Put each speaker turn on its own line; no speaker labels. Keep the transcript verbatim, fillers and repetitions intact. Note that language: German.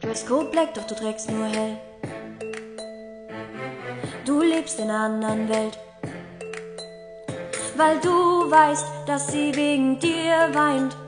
Dresscode black, doch du trägst nur hell. Du lebst in einer anderen Welt, weil du weißt, dass sie wegen dir weint.